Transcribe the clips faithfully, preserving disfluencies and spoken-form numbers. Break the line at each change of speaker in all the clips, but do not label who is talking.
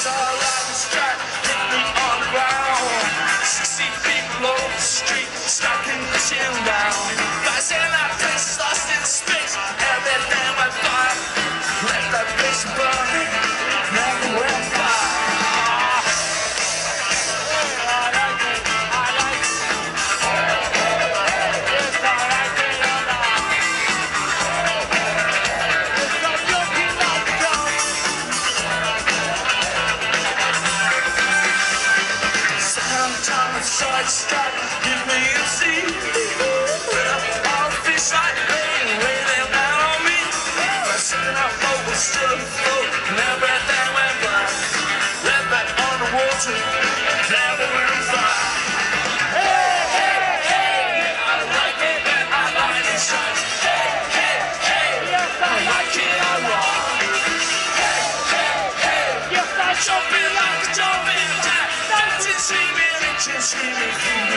like a strike, hit me on the ground. Sixty feet below the street, stuck in the chill down. Fast in that place, lost in space, everything went fire. Left that place burning, never went far. Stop, give me a seat. All the fish like rain, raining down on me. I said our boat was still afloat, and everything went black. Left back on the water, never went far. Hey, hey, hey, I like it, I like it, shots. Hey, hey, hey, I like it, I rock. Hey, hey, hey, jumping like a jumping jack. Dancing, screaming, itching, screaming.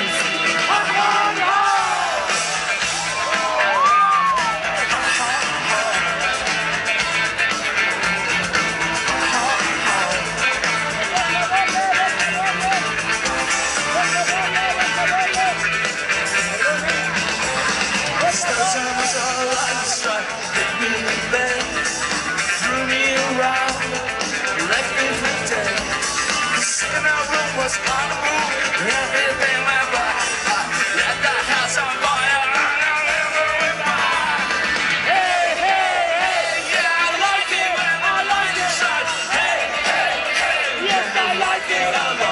Was on the move, everything went by. Let the house on fire, and never went by. Hey, hey, hey, yeah, I like it, I like it, son. Hey, hey, hey, yes, I like it, I like it.